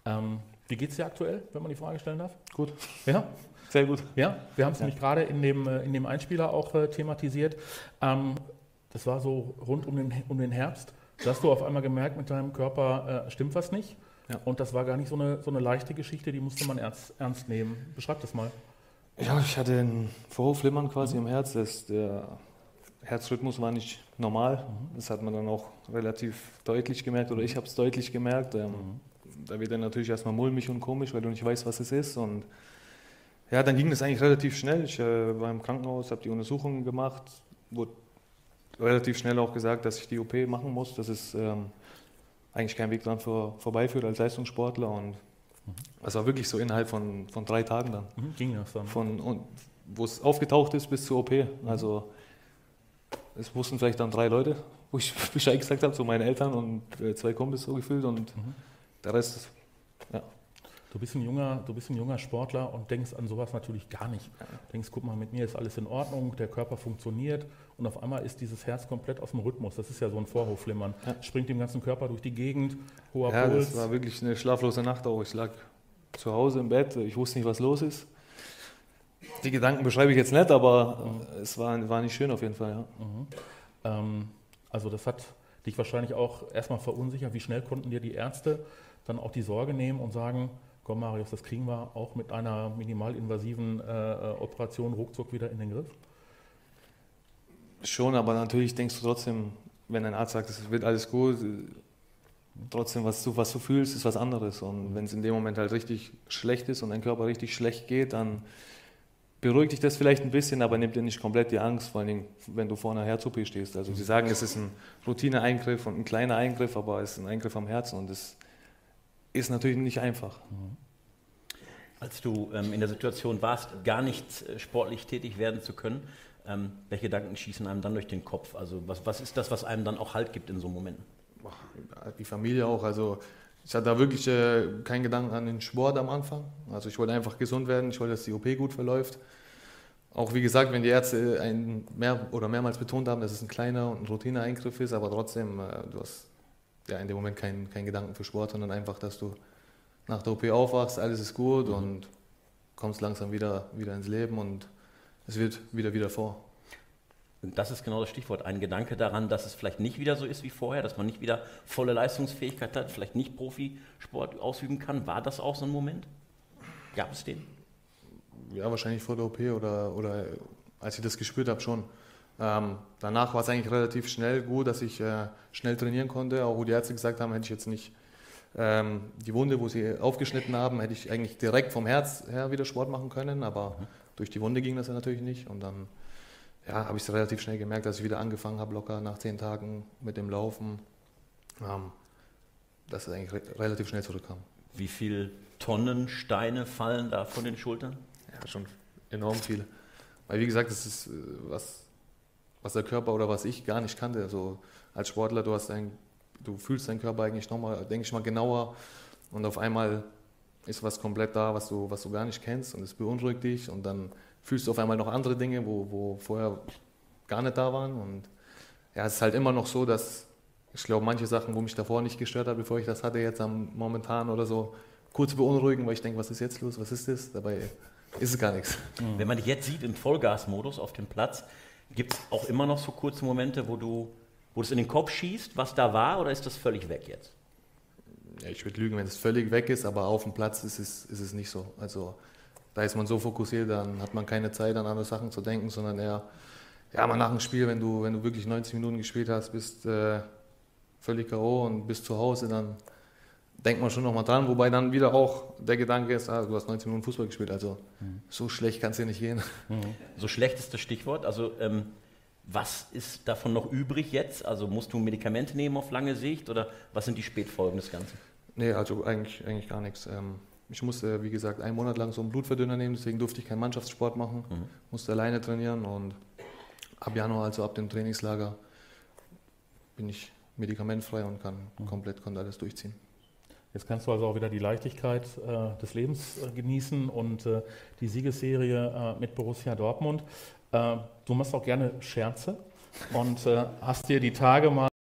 Wie geht es dir aktuell, wenn man die Frage stellen darf? Gut, Ja? sehr gut. Ja, wir haben es nämlich gerade in dem Einspieler auch thematisiert. Das war so rund um den Herbst. Da hast du auf einmal gemerkt, mit deinem Körper stimmt was nicht. Ja. Und das war gar nicht so eine leichte Geschichte, die musste man ernst nehmen. Beschreib das mal. Ja, ich hatte ein Vorhofflimmern quasi im Herz. Der Herzrhythmus war nicht normal. Das hat man dann auch relativ deutlich gemerkt, oder ich habe es deutlich gemerkt. Da wird dann natürlich erstmal mulmig und komisch, weil du nicht weißt, was es ist. Und ja, dann ging das eigentlich relativ schnell. Ich war im Krankenhaus, habe die Untersuchungen gemacht, wurde relativ schnell auch gesagt, dass ich die OP machen muss, dass es eigentlich kein Weg dran vorbeiführt als Leistungssportler. Und es war wirklich so innerhalb von 3 Tagen dann. Ging das dann? Wo es aufgetaucht ist bis zur OP. Also es wussten vielleicht dann 3 Leute, wo ich Bescheid gesagt habe, so meine Eltern und 2 Kumpels so gefühlt und der Rest, ja. Du bist ein junger Sportler und denkst an sowas natürlich gar nicht. Du denkst, guck mal, mit mir ist alles in Ordnung, der Körper funktioniert und auf einmal ist dieses Herz komplett aus dem Rhythmus. Das ist ja so ein Vorhofflimmern. Springt dem ganzen Körper durch die Gegend, hoher Puls. Das war wirklich eine schlaflose Nacht auch. Ich lag zu Hause im Bett, ich wusste nicht, was los ist. Die Gedanken beschreibe ich jetzt nicht, aber es war nicht schön auf jeden Fall. Ja. Also das hat dich wahrscheinlich auch erstmal verunsichert. Wie schnell konnten dir die Ärzte dann auch die Sorge nehmen und sagen, komm Marius, das kriegen wir auch mit einer minimalinvasiven Operation ruckzuck wieder in den Griff? Schon, aber natürlich denkst du trotzdem, wenn ein Arzt sagt, es wird alles gut, trotzdem, was du fühlst, ist was anderes. Und wenn es in dem Moment halt richtig schlecht ist und dein Körper richtig schlecht geht, dann beruhigt dich das vielleicht ein bisschen, aber nimmt dir nicht komplett die Angst, vor allem wenn du vor einer Herz-OP stehst. Also sie sagen, es ist ein Routineeingriff und ein kleiner Eingriff, aber es ist ein Eingriff am Herzen und das ist natürlich nicht einfach. Als du in der Situation warst, gar nicht sportlich tätig werden zu können, welche Gedanken schießen einem dann durch den Kopf? Also was ist das, was einem dann auch Halt gibt in so Momenten? Die Familie auch. Also ich hatte da wirklich keinen Gedanken an den Sport am Anfang. Also ich wollte einfach gesund werden, ich wollte, dass die OP gut verläuft. Auch wie gesagt, wenn die Ärzte mehrmals betont haben, dass es ein kleiner und ein Routineeingriff ist, aber trotzdem, du hast ja in dem Moment keinen Gedanken für Sport, sondern einfach, dass du nach der OP aufwachst, alles ist gut und kommst langsam wieder ins Leben und es wird wieder vor. Und das ist genau das Stichwort, ein Gedanke daran, dass es vielleicht nicht wieder so ist wie vorher, dass man nicht wieder volle Leistungsfähigkeit hat, vielleicht nicht Profisport ausüben kann. War das auch so ein Moment? Gab es den? Ja, wahrscheinlich vor der OP oder als ich das gespürt habe schon. Danach war es eigentlich relativ schnell gut, dass ich schnell trainieren konnte, auch wo die Ärzte gesagt haben, hätte ich jetzt nicht die Wunde, wo sie aufgeschnitten haben, hätte ich eigentlich direkt vom Herz her wieder Sport machen können, aber durch die Wunde ging das ja natürlich nicht und dann habe ich es relativ schnell gemerkt, dass ich wieder angefangen habe, locker nach 10 Tagen mit dem Laufen, dass es eigentlich relativ schnell zurückkam. Wie viele Tonnen Steine fallen da von den Schultern? Ja, schon enorm viel. Weil wie gesagt, das ist was der Körper oder was ich gar nicht kannte. Also als Sportler, du fühlst deinen Körper eigentlich nochmal, denke ich mal, genauer und auf einmal ist was komplett da, was du gar nicht kennst und es beunruhigt dich und dann fühlst du auf einmal noch andere Dinge, wo vorher gar nicht da waren und ja, es ist halt immer noch so, dass ich glaube, manche Sachen, wo mich davor nicht gestört hat, bevor ich das hatte, jetzt momentan oder so, kurz beunruhigen, weil ich denke, was ist jetzt los, was ist das? Dabei ist es gar nichts. Wenn man dich jetzt sieht im Vollgasmodus auf dem Platz, gibt es auch immer noch so kurze Momente, wo es in den Kopf schießt, was da war, oder ist das völlig weg jetzt? Ja, ich würde lügen, wenn es völlig weg ist, aber auf dem Platz ist es nicht so. Also da ist man so fokussiert, dann hat man keine Zeit, an andere Sachen zu denken, sondern eher, mal nach dem Spiel, wenn du wirklich 90 Minuten gespielt hast, bist völlig K.O. und bist zu Hause, dann denkt man schon nochmal dran, wobei dann wieder auch der Gedanke ist, du hast 90 Minuten Fußball gespielt, also so schlecht kann es dir nicht gehen. So schlecht ist das Stichwort, also was ist davon noch übrig jetzt? Also musst du Medikamente nehmen auf lange Sicht oder was sind die Spätfolgen des Ganzen? Nee, also eigentlich gar nichts. Ich musste, wie gesagt, 1 Monat lang so einen Blutverdünner nehmen, deswegen durfte ich keinen Mannschaftssport machen, musste alleine trainieren und ab Januar, also ab dem Trainingslager, bin ich medikamentfrei und konnte alles durchziehen. Jetzt kannst du also auch wieder die Leichtigkeit des Lebens genießen und die Siegesserie mit Borussia Dortmund. Du machst auch gerne Scherze und hast dir die Tage mal